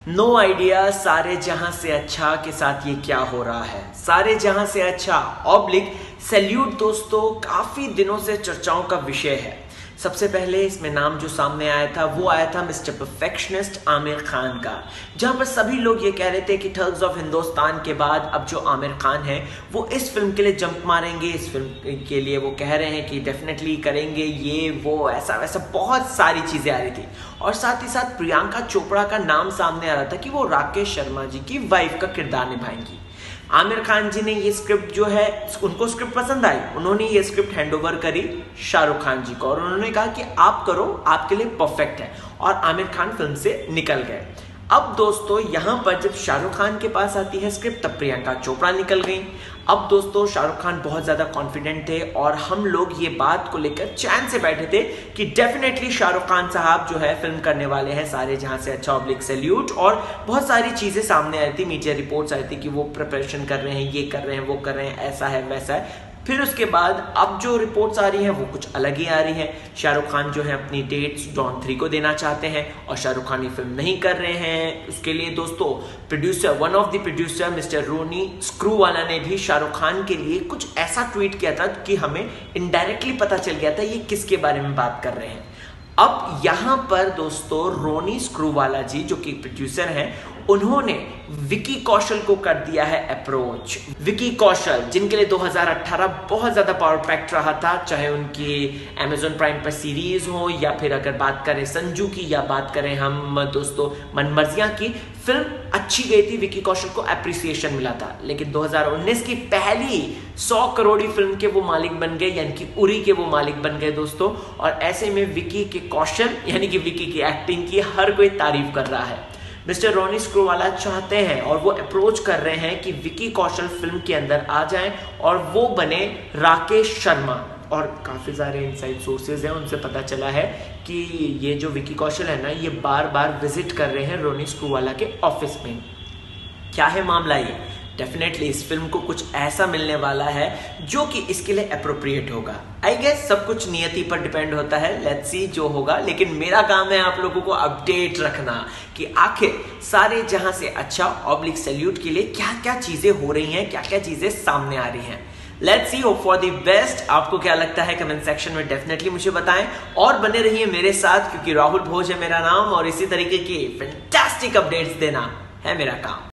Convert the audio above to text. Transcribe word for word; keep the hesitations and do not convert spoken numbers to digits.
No idea सारे जहां से अच्छा के साथ ये क्या हो रहा है। सारे जहां से अच्छा ऑब्लिक सैल्यूट दोस्तों काफी दिनों से चर्चाओं का विषय है। सबसे पहले इसमें नाम जो सामने आया था वो आया था मिस्टर परफेक्शनिस्ट आमिर खान का, जहां पर सभी लोग ये कह रहे थे कि ठग्स ऑफ हिंदुस्तान के बाद अब जो आमिर खान है वो इस फिल्म के लिए जंप मारेंगे, इस फिल्म के लिए वो कह रहे हैं कि डेफिनेटली करेंगे, ये वो ऐसा वैसा बहुत सारी चीजें आ रही थी। और साथ ही साथ प्रियंका चोपड़ा का नाम सामने आ रहा था कि वो राकेश शर्मा जी की वाइफ का किरदार निभाएंगी। आमिर खान जी ने ये स्क्रिप्ट जो है उनको स्क्रिप्ट पसंद आई, उन्होंने ये स्क्रिप्ट हैंडओवर करी शाहरुख खान जी को और उन्होंने कहा कि आप करो, आपके लिए परफेक्ट है, और आमिर खान फिल्म से निकल गए। अब दोस्तों यहां पर जब शाहरुख खान के पास आती है स्क्रिप्ट तब प्रियंका चोपड़ा निकल गई। अब दोस्तों शाहरुख खान बहुत ज्यादा कॉन्फिडेंट थे और हम लोग ये बात को लेकर चैन से बैठे थे कि डेफिनेटली शाहरुख खान साहब जो है फिल्म करने वाले हैं सारे जहां से अच्छा ऑब्लिक सैल्यूट, और बहुत सारी चीजें सामने आ रही थी, मीडिया रिपोर्ट्स आ रही थी कि वो प्रिपरेशन कर रहे हैं, ये कर रहे हैं, वो कर रहे हैं, ऐसा है वैसा है। फिर उसके बाद अब जो रिपोर्ट्स आ रही हैं वो कुछ अलग ही आ रही हैं। शाहरुख खान जो है अपनी डेट्स डॉन थ्री को देना चाहते हैं और शाहरुख खान ये फिल्म नहीं कर रहे हैं। उसके लिए दोस्तों producer one of the producer mister Ronnie Screwvala ने भी शाहरुख खान के लिए कुछ ऐसा ट्वीट किया था कि हमें इनडायरेक्टली पता चल गया था ये किसके बारे में बात कर रहे हैं। अब यहां पर दोस्तों रोनी स्क्रूवाला जी जो कि प्रोड्यूसर हैं, उन्होंने विकी कौशल को कर दिया है अप्रोच। विकी कौशल जिनके लिए दो हज़ार अठारह बहुत ज्यादा पावर पैक्ट रहा था, चाहे उनकी अमेज़न प्राइम पर सीरीज हो या फिर अगर बात करें संजू की या बात करें हम दोस्तों मनमर्जियां की, फिल्म अच्छी गई थी, विकी कौशल को एप्रिसिएशन मिला था। लेकिन दो हज़ार उन्नीस की पहली सौ करोड़ी फिल्म के वो मालिक बन गए, यानी कि उरी के वो मालिक बन गए दोस्तों। और ऐसे में विकी के कौशल यानी कि विकी की एक्टिंग की हर कोई तारीफ कर रहा है। मिस्टर रोनी स्क्रूवाला चाहते हैं और वो अप्रोच कर रहे हैं कि विकी कौशल फिल्म के अंदर आ जाएं और वो बने राकेश शर्मा। और काफी सारे इनसाइड सोर्सेज हैं, उनसे पता चला है कि ये जो विकी कौशल है ना, ये बार बार विजिट कर रहे हैं रोनी स्क्रूवाला के ऑफिस में। क्या है मामला ये? डेफिनेटली इस फिल्म को कुछ ऐसा मिलने वाला है जो कि इसके लिए अप्रोप्रिएट होगा। आई गेस सब कुछ नियति पर डिपेंड होता है, लेट्स सी जो होगा। लेकिन मेरा काम है आप लोगों को अपडेट रखना कि आखिर सारे जहां से अच्छा ऑब्लिक सैल्यूट के लिए क्या क्या चीजें हो रही हैं, क्या क्या चीजें सामने आ रही हैं। Let's see, hope for the best. आपको क्या लगता है कमेंट सेक्शन में डेफिनेटली मुझे बताएं और बने रहिए मेरे साथ, क्योंकि राहुल भोज है मेरा नाम और इसी तरीके की फैंटास्टिक अपडेट्स देना है मेरा काम।